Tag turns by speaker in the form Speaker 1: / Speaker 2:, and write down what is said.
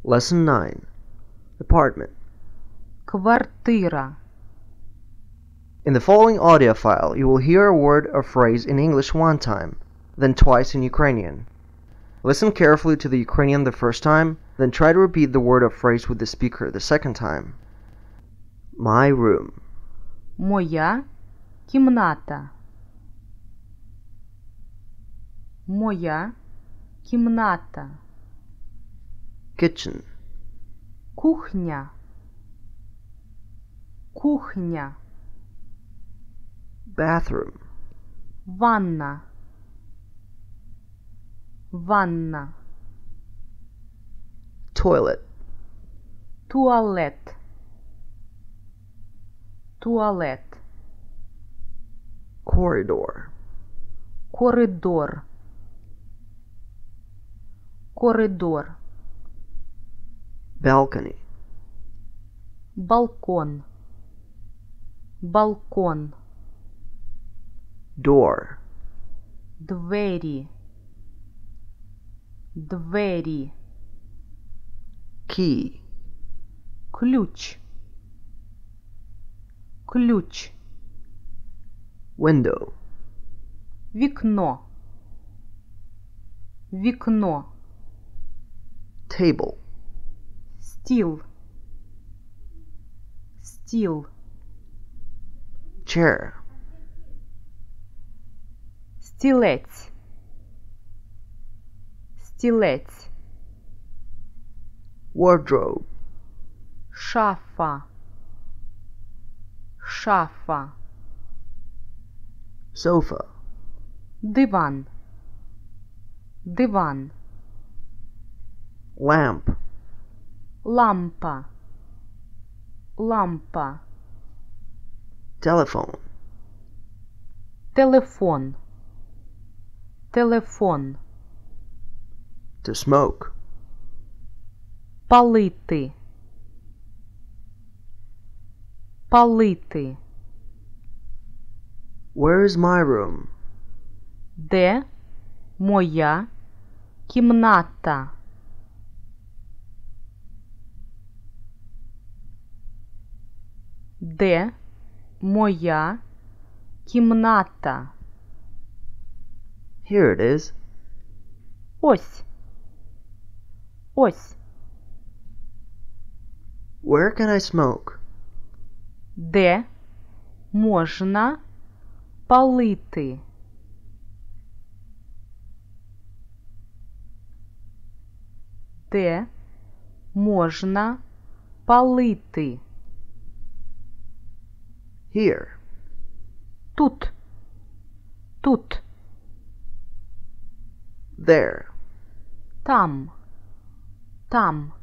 Speaker 1: Lesson 9. Apartment.
Speaker 2: Квартира.
Speaker 1: In the following audio file, you will hear a word or phrase in English one time, then twice in Ukrainian. Listen carefully to the Ukrainian the first time, then try to repeat the word or phrase with the speaker the second time. My room.
Speaker 2: Моя кімната. Моя кімната.
Speaker 1: Kitchen.
Speaker 2: Кухня. Кухня.
Speaker 1: Bathroom.
Speaker 2: Ванна. Ванна.
Speaker 1: Toilet.
Speaker 2: Туалет. Туалет.
Speaker 1: Corridor.
Speaker 2: Коридор. Коридор.
Speaker 1: Balcony.
Speaker 2: Балкон. Балкон.
Speaker 1: Door.
Speaker 2: Двері. Двері.
Speaker 1: Key.
Speaker 2: Ключ. Ключ.
Speaker 1: Window.
Speaker 2: Вікно. Вікно.
Speaker 1: Table.
Speaker 2: Стіл. Стіл.
Speaker 1: Chair.
Speaker 2: Стілець. Стілець.
Speaker 1: Wardrobe.
Speaker 2: Шафа. Шафа.
Speaker 1: Sofa.
Speaker 2: Диван. Диван.
Speaker 1: Lamp.
Speaker 2: Лампа. Лампа.
Speaker 1: Telephone.
Speaker 2: Телефон. Телефон.
Speaker 1: To smoke.
Speaker 2: Палити. Палити.
Speaker 1: Where is my room?
Speaker 2: Де моя кімната? Де моя кімната?
Speaker 1: Here it is.
Speaker 2: Ось. Ось.
Speaker 1: Where can I smoke?
Speaker 2: Де можна палити? Де можна палити?
Speaker 1: Here.
Speaker 2: Тут. Тут.
Speaker 1: There.
Speaker 2: Там. Там.